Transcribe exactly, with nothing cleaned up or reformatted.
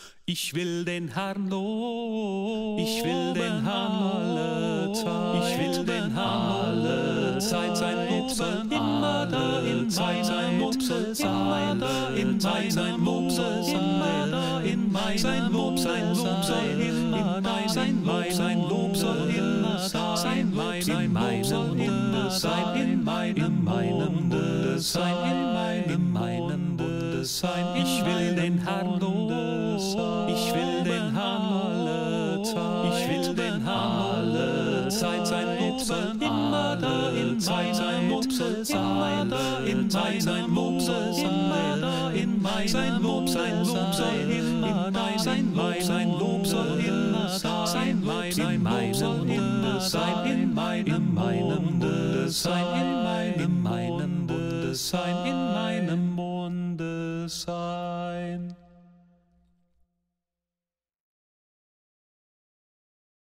Ich will den Herrn loben, ich will den Herrn alle Zeit, ich will den Herrn alle Zeit, sein Lob soll immer da in Zeit, sein Lob soll immer da in Zeit, sein Lob soll immer da in Mai, sein Lob, sein Lob soll immer da sein, Mai, sein Lob soll immer da sein, Mai, sein Mai soll immer sein, in meinem Munde sein, in meinem Munde sein, ich will den Herrn loben, ich will den Herrn alle Zeit, ich will den Herrn alle Zeit, sein Lob soll immer da in Zeit, sein Lob soll immer da in Zeit, sein Lob soll immer da in Mai, sein Lob, sein Lob soll immer da sein, Mai, sein Lob soll immer da sein, Mai, sein Mai soll immer sein, in meinem Munde sein, in meinem Munde sein, in meinem Munde sein.